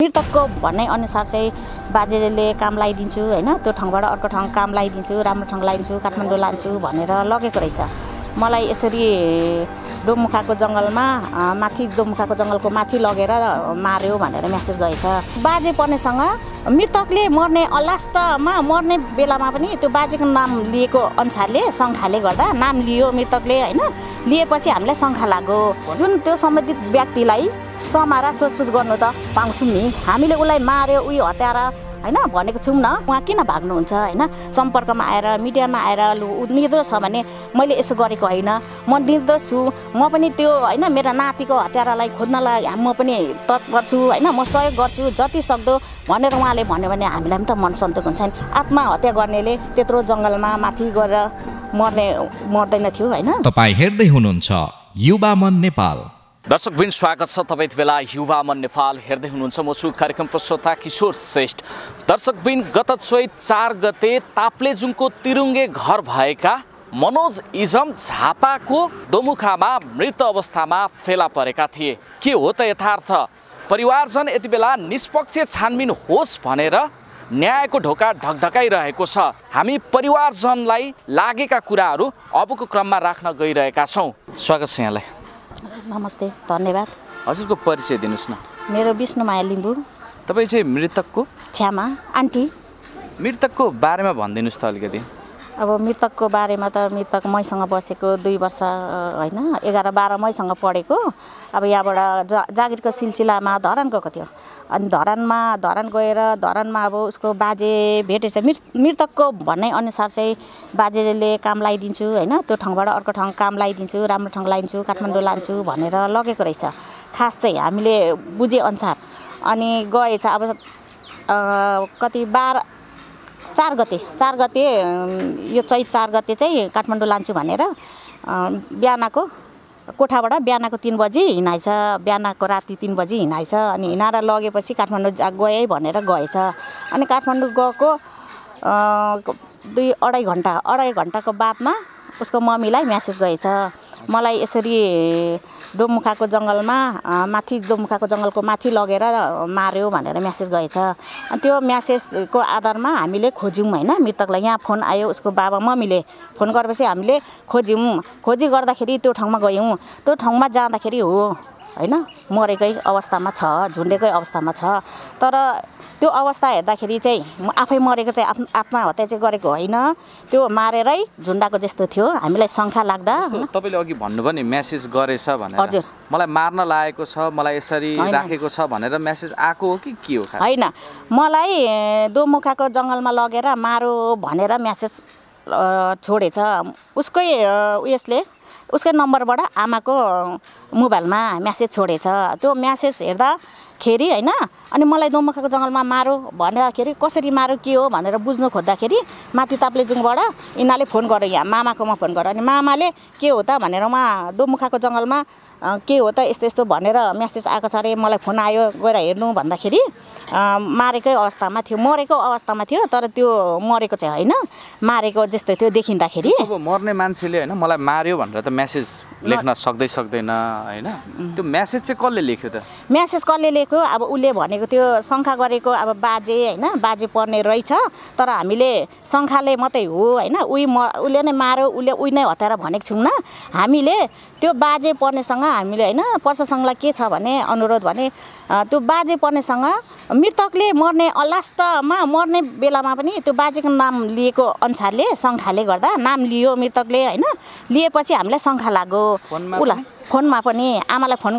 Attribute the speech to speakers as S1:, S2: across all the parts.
S1: मृतकको भनाइ अनुसार चाहिँ बाजेले काम लगाइदिन्छु हैन, त्यो ठाउँबाट अर्को ठाउँ काम लगाइदिन्छु, राम्रो ठाउँ लगाइदिन्छु, काठमाडौँ लान्छु भनेर लगेको रहेछ। मलाई यसरी दोमुखाको जङ्गलमा माथि दोमुखाको जङ्गलको माथि लगेर मार्यो भनेर मेसेज गएछ। बाजे पर्नेसँग मृतकले मर्ने लास्टमा मर्ने बेलामा पनि त्यो बाजेको नाम लिएको अनुसारले शङ्खाले गर्दा नाम लियो मृतकले हैन, लिएपछि हामीलाई शङ्खा लाग्यो। जुन त्यो सम्बन्धित व्यक्तिलाई समारा सोधपुछ गर्नु त पाउँछौँ नि, हामीले उसलाई मार्यो उही हत्यारा हैन भनेको छौँ न। उहाँ किन भाग्नुहुन्छ हैन, सम्पर्कमा आएर मिडियामा आएर लु निर्दोष छ भने मैले यसो गरेको होइन, म निर्दोष छु, म पनि त्यो हैन मेरा नातिको हत्यारालाई खोज्नलाई म पनि तत्पर छु हैन, म सहयोग गर्छु जति सक्दो भनेर उहाँले भन्यो भने हामीलाई पनि त मन सन्तोक हुन्छ नि। आत्महत्या गर्नेले त्यत्रो जङ्गलमा माथि गरेर मर्दैन थियो हैन।
S2: तपाईँ हेर्दै हुनुहुन्छ युवा मन नेपाल।
S3: दर्शकबिन स्वागत छ तपाईँ यति बेला युवा मन नेपाल हेर्दै हुनुहुन्छ। म छु कार्यक्रम प्रस्तोता किशोर श्रेष्ठ। दर्शकबिन गत चैत 4 गते ताप्लेजुङको तिरुङ्गे घर भएका मनोज इजम झापाको दोमुखामा मृत अवस्थामा फेला परेका थिए। के हो त यथार्थ? परिवारजन यति बेला निष्पक्ष छानबिन होस् भनेर न्यायको ढोका ढकढकाइरहेको छ। हामी परिवारजनलाई लागेका कुराहरू अबको क्रममा राख्न गइरहेका छौँ। स्वागत छ यहाँलाई।
S1: नमस्ते, धन्यवाद।
S3: हजुरको परिचय दिनुस् न।
S1: मेरो विष्णुमाया लिम्बू।
S3: तपाईँ चाहिँ मृतकको
S1: छ्यामा आन्टी।
S3: मृतकको बारेमा भनिदिनुस् त अलिकति।
S1: अब मृतकको बारेमा त मृतक मैसँग बसेको 2 वर्ष हैन, 11-12 मैसँग पढेको। अब यहाँबाट जागिरको सिलसिलामा धरान गएको थियो। अनि धरान गएर धरानमा अब उसको बाजे भेटेछ। मृतकको भनाइ अनुसार चाहिँ बाजेले काम लगाइदिन्छु हैन, त्यो ठाउँबाट अर्को ठाउँ काम लगाइदिन्छु, राम्रो ठाउँ लगाइदिन्छु, काठमाडौँ लान्छु भनेर लगेको रहेछ खास चाहिँ हामीले बुझेअनुसार। अनि गएछ अब कति 4 गते यो चैत 4 गते चाहिँ काठमाडौँ लान्छु भनेर बिहानको कोठाबाट बिहानको 3 बजी हिँडाइछ। बिहानको राति 3 बजी हिँडाइछ। अनि हिँडाएर लगेपछि काठमाडौँ गए भनेर गएछ। अनि काठमाडौँ गएको 2-2.5 घन्टाको बादमा उसको मम्मीलाई मेसेज गएछ, मलाई यसरी दोमुखाको जङ्गलमा माथि दोमुखाको जङ्गलको माथि लगेर मार्यो भनेर मेसेज गएछ। अनि त्यो मेसेजको आधारमा हामीले खोज्यौँ हैन, मृतकलाई यहाँ फोन आयो, उसको बाबा मम्मीले फोन गरेपछि हामीले खोजी गर्दाखेरि त्यो ठाउँमा गयौँ। त्यो ठाउँमा जाँदाखेरि हो हैन मरेकै अवस्थामा छ, झुन्डेकै अवस्थामा छ। तर त्यो अवस्था हेर्दाखेरि चाहिँ म आफै मरेको चाहिँ आत्महत्या चाहिँ गरेको होइन, त्यो मारेरै झुन्डाको जस्तो थियो। हामीलाई शङ्का लाग्दा
S3: तपाईले अघि भन्नुभयो नि मेसेज गरेछ भनेर।
S1: हजुर,
S3: मलाई मार्न लागेको छ, मलाई यसरी राखेको छ भनेर मेसेज आको हो कि के हो?
S1: हैन, मलाई दोमुखाको जङ्गलमा लगेर मारो भनेर मेसेज छोडेछ। उसकै उसकै नम्बरबाट आमाको मोबाइलमा मेसेज छोडेछ। त्यो मेसेज हेर्दाखेरि हैन, अनि मलाई दोमुखाको जङ्गलमा मारो भन्दाखेरि कसरी मारो के हो भनेर बुझ्नु खोज्दाखेरि माथि ताप्लेजुङबाट यिनीहरूले फोन गर्यो, यहाँ मामाकोमा फोन गर्यो। अनि मामाले के हो त भनेर उहाँ दोमुखाको जङ्गलमा के हो त यस्तो यस्तो भनेर मेसेज आएको छ अरे, मलाई फोन आयो गएर हेर्नु भन्दाखेरि मारेकै अवस्थामा थियो, मरेको अवस्थामा थियो। तर त्यो मरेको चाहिँ होइन, मारेको जस्तो थियो देखिँदाखेरि।
S3: अब मर्ने मान्छेले हैन मलाई मार्यो भनेर त मेसेज लेख्न सक्दैन हैन, त्यो मेसेज चाहिँ कसले लेख्यो त?
S1: मेसेज कसले लेख्यो? अब उसले भनेको त्यो शङ्का गरेको अब बाजे हैन, बाजे पर्ने रहेछ। तर हामीले शङ्काले मात्रै हो हैन, उसले नै मार्यो, उही नै हत्यारा भनेको छौँ न। हामीले त्यो बाजे पर्नेसँग हामीले हैन प्रशासनलाई के छ भने अनुरोध भने त्यो बाजे पर्नेसँग मृतकले मर्ने लास्टमा मर्ने बेलामा पनि त्यो बाजेको नाम लिएको अनुसारले शङ्खाले गर्दा नाम लियो मृतकले हैन, लिएपछि हामीलाई शङ्खा लाग्यो। फोनमा पनि आमालाई फोन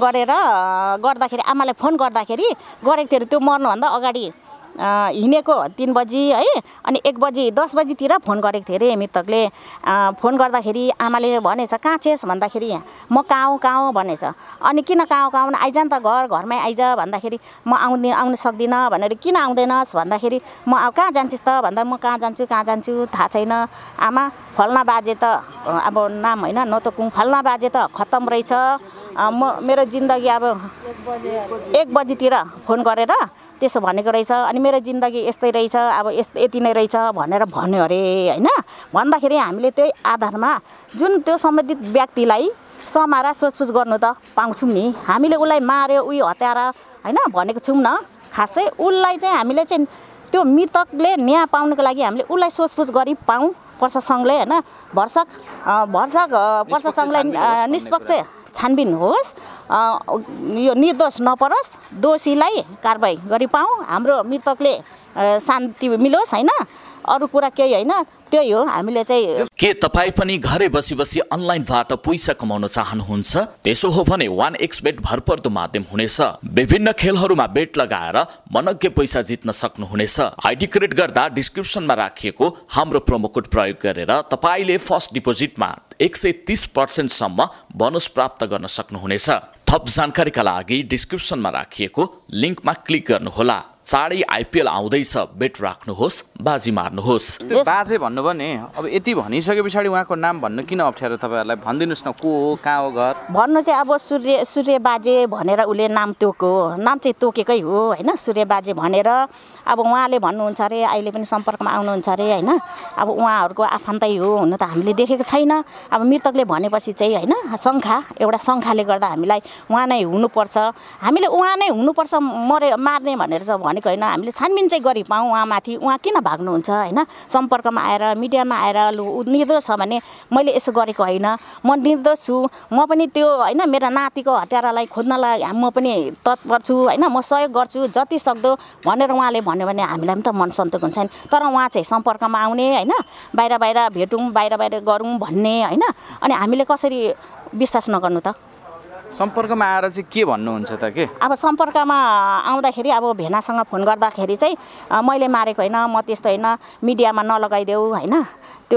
S1: गर्दाखेरि गरेको थियो त्यो मर्नुभन्दा अगाडि हिँडेको 3 बजी है। अनि 1 बजी 10 बजीतिर फोन गरेको थियो अरे मृतकले। फोन गर्दाखेरि आमाले भनेछ कहाँ छेस् भन्दाखेरि म कहाँ भनेछ। अनि किन कहाँ आइज नि त घरमै आइज भन्दाखेरि म आउनु सक्दिनँ भनेर। किन आउँदैनस् भन्दाखेरि म कहाँ जान्छस् त भन्दा म कहाँ जान्छु थाहा छैन आमा, फल्ना बाजे त अब नाम होइन नतोकुङ, फल्ना बाजे त खत्तम रहेछ, मेरो जिन्दगी अब 1 बजीतिर फोन गरेर त्यसो भनेको रहेछ। अनि मेरो जिन्दगी यस्तै रहेछ, अब यति नै रहेछ भनेर भन्यो अरे हैन। भन्दाखेरि हामीले त्यही आधारमा जुन त्यो सम्बन्धित व्यक्तिलाई समारा सोधपुछ गर्नु त पाउँछौँ नि, हामीले उसलाई मार्यो उही हत्यारा हैन भनेको छौँ न खास चाहिँ उसलाई चाहिँ हामीले चाहिँ त्यो मृतकले न्याय पाउनको लागि हामीले उसलाई सोचपुछ गरी पाऊँ पर्छ सङ्घले होइन भरसक पर्छ सङ्घलाई निष्पक्ष छानबिन होस् यो निर्दोष नपरोस् दोषीलाई कारबाही गरी पाऊँ हाम्रो मृतकले शान्ति मिलोस् होइन अरू कुरा केही होइन त्यही हो हामीले चाहिँ
S3: के तपाईँ पनि घरै बसी बसी अनलाइनबाट पैसा कमाउन चाहनुहुन्छ त्यसो हो भने 1xBet भरपर्दो माध्यम हुनेछ विभिन्न खेलहरूमा बेट लगाएर मनग्गे पैसा जित्न सक्नुहुनेछ आइडी क्रिएट गर्दा डिस्क्रिप्सनमा राखिएको हाम्रो प्रोमो कोड प्रयोग गरेर तपाईले फर्स्ट डिपोजिटमा 130% सम्म बोनस प्राप्त गर्न सक्नुहुनेछ थप जानकारीका लागि डिस्क्रिप्सनमा राखिएको लिंकमा क्लिक गर्नुहोला चाँडै आइपिएल आउँदैछ बेट राख्नुहोस् बाजी मार्नुहोस्
S4: त्यो बाजे भन्नुभयो नि अब यति भनिसके पछाडि उहाँको नाम भन्न किन अप्ठ्यारो तपाईहरुलाई भनिदिनुस् न को हो कहाँ हो घर
S1: भन्नु चाहिँ अब सूर्य बाजे भनेर उले नाम चाहिँ तोकेकै हो हैन सूर्य बाजे भनेर अब उहाँले भन्नुहुन्छ अरे अहिले पनि सम्पर्कमा आउनुहुन्छ अरे हैन अब उहाँहरुको आफन्तै हो हुन त हामीले देखेको छैन अब मृतकले भनेपछि चाहिँ हैन एउटा शंखाले गर्दा हामीलाई उहाँ नै हुनुपर्छ हामीले उहाँ नै हुनुपर्छ मार्ने भनेर चाहिँ भनेको हैन हामीले छानबिन चाहिँ गरी पाऊँ उहाँमाथि उहाँ किन भाग्नुहुन्छ हैन सम्पर्कमा आएर मिडियामा आएर निर्दोष छ भने मैले यसो गरेको हैन म निर्दोष छु म पनि त्यो हैन मेरो नातिको हत्यारालाई खोज्नलाई म पनि तत्पर छु हैन म सहयोग गर्छु जति सक्दो भनेर उहाँले भन्यो भने हामीलाई पनि त मन सन्तोक हुन्छ नि तर उहाँ चाहिँ सम्पर्कमा आउने हैन बाहिर भेटौँ बाहिर गरौँ भन्ने हैन अनि हामीले कसरी विश्वास नगर्नु त
S4: सम्पर्कमा आएर चाहिँ के भन्नुहुन्छ त के
S1: अब सम्पर्कमा आउँदाखेरि अब भेनासँग फोन गर्दाखेरि चाहिँ मैले मारेको हैन म त्यस्तो हैन मिडियामा नलगाइदेऊ हैन त्यो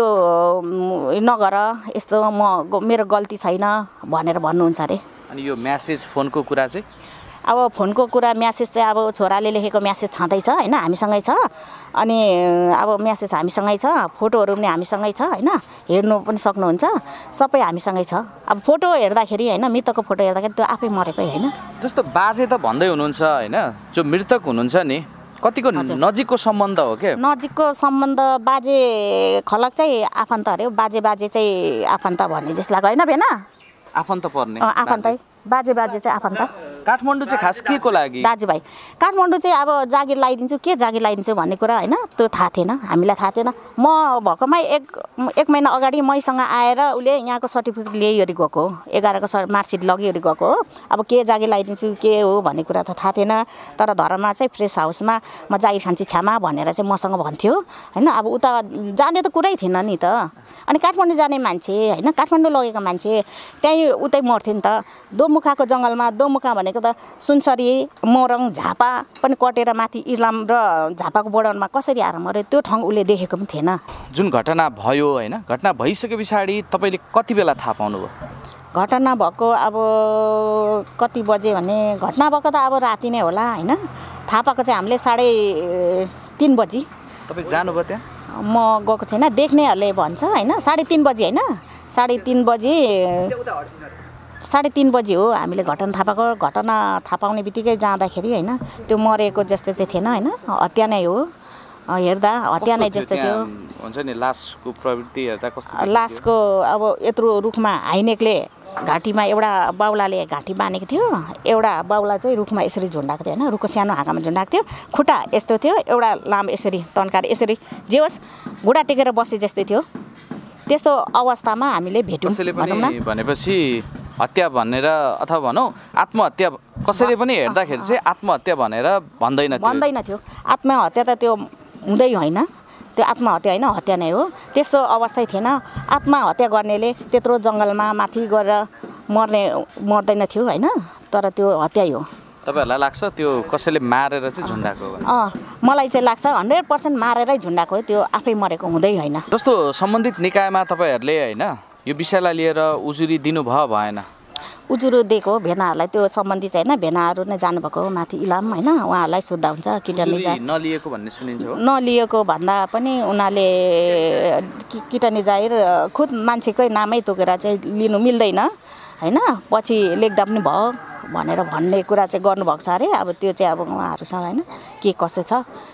S1: नगर यस्तो मेरो गल्ती छैन भनेर भन्नुहुन्छ अरे
S4: अनि यो मेसेज फोनको कुरा चाहिँ
S1: अब फोनको कुरा मेसेज चाहिँ अब छोराले लेखेको मेसेज छँदैछ हैन हामीसँगै छ अनि अब मेसेज हामीसँगै छ फोटोहरु पनि हामीसँगै छ हैन हेर्नु पनि सक्नुहुन्छ सबै हामीसँगै छ अब फोटो हेर्दाखेरि हैन मृतकको फोटो हेर्दाखेरि त्यो आफै मरेकै हैन
S4: जस्तो बाजे त भन्दै हुनुहुन्छ हैन जो मृतक हुनुहुन्छ नि कतिको नजिकको सम्बन्ध हो के
S1: नजिकको सम्बन्ध बाजे खलक चाहिँ आफन्त अरे बाजे चाहिँ आफन्त भन्ने जस्तो लाग्यो हैन बेना
S4: आफन्त पर्ने
S1: आफन्तै बाजे चाहिँ आफन्त
S4: काठमाडौँ चाहिँ खास के को लागि
S1: दाजुभाइ काठमाडौँ चाहिँ अब जागिर लगाइदिन्छु के जागिर लगाइदिन्छु भन्ने कुरा हैन त्यो थाहा थिएन हामीलाई थाहा थिएन म भर्खरमै एक महिना अगाडि मैसँग आएर उले यहाँको सर्टिफिकेट ल्याइहरि गएको हो 11 को मार्कसिट लगिहरि गएको हो अब के जागिर लगाइदिन्छु के हो भन्ने कुरा त थाहा थिएन तर धर्ममा चाहिँ फ्रेस हाउसमा म जागिर खान्छु छ्यामा भनेर चाहिँ मसँग भन्थ्यो हैन अब उता जाने त कुरै थिएन नि त अनि काठमाडौँ जाने मान्छे हैन काठमाडौँ लगेको मान्छे त्यही उतै मर्थ्यो नि त दोमुखाको जंगलमा दोमुखा भनेको त सुनसरी मोरङ झापा पनि कटेर माथि इलाम र झापाको बोर्डरमा कसरी आएर मर्यो त्यो ठाउँ उले देखेको पनि थिएन
S4: जुन घटना भयो हैन घटना भइसके पछाडी तपाईले कति बेला थाहा पाउनुभयो
S1: घटना भएको अब कति बजे भने घटना भएको त अब राति नै होला हैन थाहा पाएको चाहिँ हामीले 3:30 बजे
S4: तपाई जानुभयो त्यहाँ
S1: म गएको छैन देख्नेहरुले भन्छ हैन 3:30 बजे हैन 3:30 बजे 3:30 बजे हो हामीले घटना थाहा पाउने बित्तिकै जाँदाखेरि हैन त्यो मरेको जस्तो चाहिँ थिएन हैन हत्या नै हो हेर्दा हत्या नै जस्तो थियो
S4: हुन्छ नि लासको प्रवृत्ति हेर्दा कस्तो
S1: लासको अब यत्रो रुखमा हाइनेकले घाँटीमा एउटा बाउलाले घाँटी बानेको थियो एउटा बाउला चाहिँ रुखमा यसरी झुन्डाएको थियो हैन रुखको सानो हाँगामा झुन्डाएको थियो खुट्टा यस्तो थियो एउटा लाम यसरी तन्काएर यसरी जे होस् घुँडा टेकेर बसे जस्तै थियो त्यस्तो अवस्थामा हामीले भेट्यौं
S4: भनेपछि हत्या भनेर अथवा भनौं आत्महत्या कसैले पनि हेर्दाखेरि चाहिँ आत्महत्या भनेर भन्दैन थियो
S1: आत्महत्या त त्यो हुँदै होइन त्यो आत्महत्या हैन हत्या नै हो त्यस्तो अवस्था थिएन आत्महत्या गर्नेले त्यत्रो जंगलमा माथि गरेर मर्दैन थियो हैन तर त्यो हत्या हो
S4: तपाईहरुलाई लाग्छ त्यो कसैले मारेर चाहिँ झुन्डाको हो
S1: मलाई चाहिँ लाग्छ 100% मारेरै झुन्डाको हो त्यो आफै मरेको हुँदै हैन
S4: जस्तो सम्बन्धित निकायमा तपाईहरुले हैन यो विषयलाई लिएर उजुरी दिनु भएन
S1: उजुरो दिएको भेनाहरुलाई त्यो सम्बन्धी चाहिँ हैन भेनाहरु नै जानु भएको माथि इलाम हैन उहाँहरुलाई सोध्दा हुन्छ किटनी
S4: नलिएको भन्ने सुनिन्छ हो
S1: नलिएको भन्दा पनि उनीले किटनी जागिर खुद मान्छेकै नामै तोकेर चाहिँ लिनु मिल्दैन हैन पछि लेख्दा पनि भयो भनेर भन्ने कुरा चाहिँ गर्नु भएको छ अरे अब त्यो चाहिँ अब उहाँहरुसँग हैन के कसो छ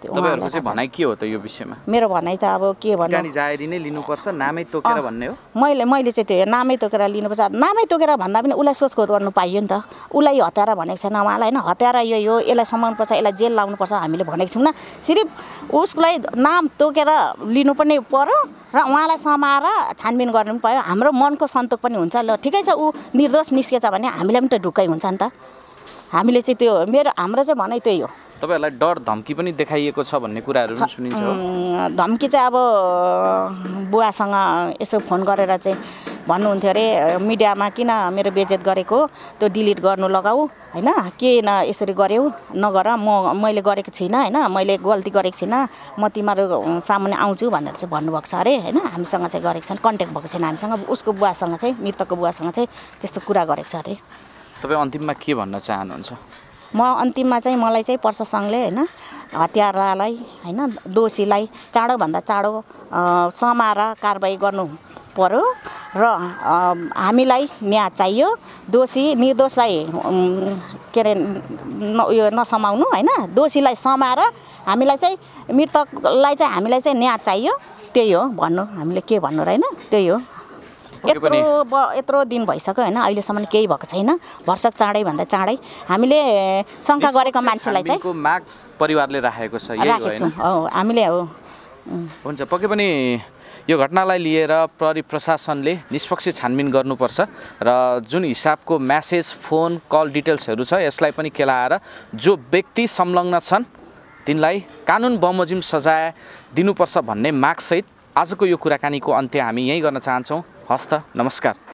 S4: तपाईहरुको चाहिँ भनाइ के हो त यो विषयमा?
S1: मेरो भनाइ त अब के भन्नु,
S4: टानी जाहेरी नै लिनुपर्छ, नामै तोकेर भन्ने हो?
S1: मैले चाहिँ त्यो नामै तोकेर लिनुपर्छ। नामै तोकेर भन्दा पनि उसलाई सोचखोज गर्नु पाइयो नि त। उसलाई हत्यारा भनेको छैन उहाँलाई होइन, हत्यारा यो हो, यसलाई समाउनुपर्छ, यसलाई जेल लाउनुपर्छ हामीले भनेको छौँ न। सिर्फ उसलाई नाम तोकेर लिनु पनि पर्यो र उहाँलाई समाएर छानबिन गर्नु पनि पायो। हाम्रो मनको सन्तोक पनि हुन्छ। ल ठिकै छ, ऊ निर्दोष निस्केछ भने हामीलाई पनि त ढुक्कै हुन्छ नि त। हामीले चाहिँ त्यो हाम्रो चाहिँ भनाइ त्यही हो।
S4: तपाईहरुलाई डर धम्की पनि देखाइएको छ भन्ने कुराहरू पनि सुनिन्छ हो?
S1: धम्की चाहिँ अब बुवासँग यसो फोन गरेर चाहिँ भन्नुहुन्थ्यो अरे मिडियामा किन मेरो बेइज्जत गरेको, त्यो डिलिट गर्नु लगाऊ होइन, किन यसरी गर्यौ, नगर, मैले गरेको छुइनँ होइन, मैले गल्ती गरेको छुइनँ, म तिमीहरू सामुन्ने आउँछु भनेर चाहिँ भन्नुभएको छ अरे होइन। हामीसँग चाहिँ गरेको छैन, कन्ट्याक्ट भएको छैन हामीसँग। उसको बुवासँग चाहिँ, मृतकको बुवासँग चाहिँ त्यस्तो कुरा गरेको छ अरे।
S4: तपाईँ अन्तिममा के भन्न चाहनुहुन्छ?
S1: म अन्तिममा चाहिँ मलाई चाहिँ प्रशासनले होइन हत्यारालाई होइन दोषीलाई चाँडोभन्दा चाँडो समाएर कारबाही गर्नु पर्यो र हामीलाई न्याय चाहियो। दोषी निर्दोषलाई के अरे उयो नसमाउनु होइन, दोषीलाई समाएर हामीलाई चाहिँ मृतकलाई चाहिँ हामीलाई चाहिँ न्याय चाहियो। त्यही हो भन्नु, हामीले के भन्नु र होइन, त्यही हो। यत्रो दिन भइसक्यो होइन, अहिलेसम्म केही भएको छैन। भरसक चाँडै भन्दा चाँडै हामीले शङ्का गरेको मान्छेलाई चाहिँ
S4: माग परिवारले राखेको छ,
S1: राखेको छौँ हामीले हो।
S4: हुन्छ, पक्कै पनि यो घटनालाई लिएर प्रहरी प्रशासनले निष्पक्ष छानबिन गर्नुपर्छ र जुन हिसाबको म्यासेज, फोन कल डिटेल्सहरू छ यसलाई पनि केलाएर जो व्यक्ति संलग्न छन् तिनलाई कानुन बमोजिम सजाय दिनुपर्छ भन्ने मागसहित आजको यो कुराकानीको अन्त्य हामी यहीँ गर्न चाहन्छौँ। हस्त, नमस्कार।